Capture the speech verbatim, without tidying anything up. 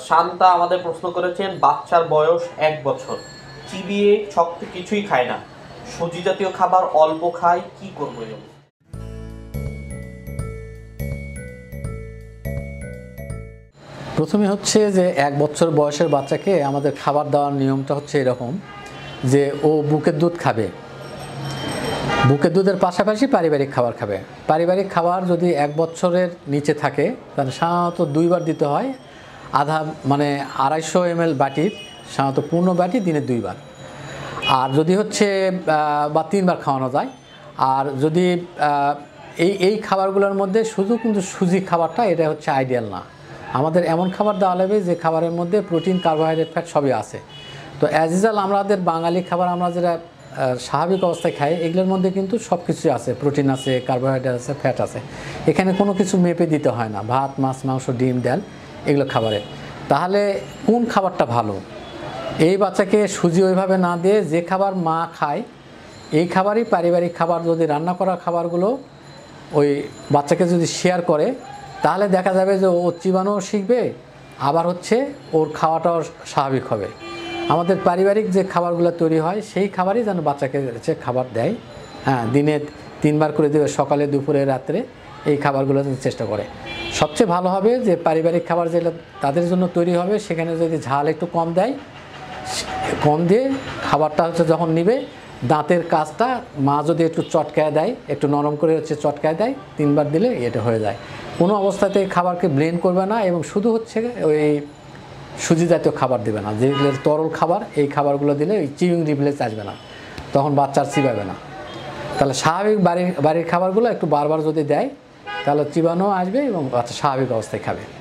শান্তা আমাদের প্রশ্ন করেছেন, বাচ্চার বয়স এক বছর, চিবিয়ে শক্ত কিছুই খায় না, সুজি জাতীয় খাবার অল্প খায়, কি করবো? প্রথমে হচ্ছে যে এক বছর বয়সের বাচ্চাকে আমাদের খাবার দেওয়ার নিয়মটা হচ্ছে এরকম যে ও বুকের দুধ খাবে, বুকের দুধের পাশাপাশি পারিবারিক খাবার খাবে। পারিবারিক খাবার যদি এক বছরের নিচে থাকে তাহলে সাধারণত দুইবার দিতে হয়, আধা মানে আড়াইশো এম এল বাটির সাধারণত পূর্ণ বাটি দিনে দুইবার। আর যদি হচ্ছে বা তিনবার খাওয়ানো যায়। আর যদি এই এই খাবারগুলোর মধ্যে শুধু কিন্তু সুজি খাবারটা এটা হচ্ছে আইডিয়াল না। আমাদের এমন খাবার দেওয়া লাগবে যে খাবারের মধ্যে প্রোটিন, কার্বোহাইড্রেট, ফ্যাট সবই আছে। তো অ্যাজ ইউজুয়াল আমাদের বাঙালি খাবার আমরা যেটা স্বাভাবিক অবস্থায় খাই এগুলোর মধ্যে কিন্তু সব কিছুই আছে, প্রোটিন আছে, কার্বোহাইড্রেট আছে, ফ্যাট আছে। এখানে কোনো কিছু মেপে দিতে হয় না, ভাত, মাছ, মাংস, ডিম, ডাল এগুলো খাবারে। তাহলে কোন খাবারটা ভালো? এই বাচ্চাকে সুজি ওইভাবে না দিয়ে যে খাবার মা খায় এই খাবারই পারিবারিক খাবার, যদি রান্না করা খাবারগুলো ওই বাচ্চাকে যদি শেয়ার করে তাহলে দেখা যাবে যে ও চিবানো শিখবে, আবার হচ্ছে ওর খাওয়াটাও স্বাভাবিক হবে। আমাদের পারিবারিক যে খাবারগুলো তৈরি হয় সেই খাবারই যেন বাচ্চাকে হচ্ছে খাবার দেয়। হ্যাঁ, দিনে তিনবার করে দেবে, সকালে, দুপুরে, রাত্রে, এই খাবারগুলো চেষ্টা করে। সবচেয়ে ভালো হবে যে পারিবারিক খাবার যেটা তাদের জন্য তৈরি হবে সেখানে যদি ঝাল একটু কম দেয়, কম দিয়ে খাবারটা হচ্ছে যখন নিবে দাঁতের কাজটা মা যদি একটু চটকায় দেয়, একটু নরম করে হচ্ছে চটকায় দেয়, তিনবার দিলে এটা হয়ে যায়। কোনো অবস্থাতে খাবারকে ব্লেন্ড করবে না এবং শুধু হচ্ছে ওই সুজি জাতীয় খাবার দেবে না, যেগুলো তরল খাবার এই খাবারগুলো দিলে ওই চিউইং রিফ্লেক্স আসবে না, তখন বাচ্চার চিবাবে না। তাহলে স্বাভাবিক বাড়ির বাড়ির খাবারগুলো একটু বারবার যদি দেয় তাহলে চিবানো আসবে এবং বাচ্চা স্বাভাবিক অবস্থায় খাবে।